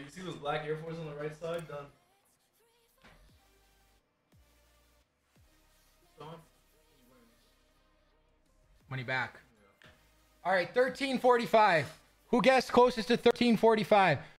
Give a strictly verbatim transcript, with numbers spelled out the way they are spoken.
you see those black Air Force on the right side? Done. Done. Money back. All right, thirteen forty-five. Who guessed closest to thirteen forty-five?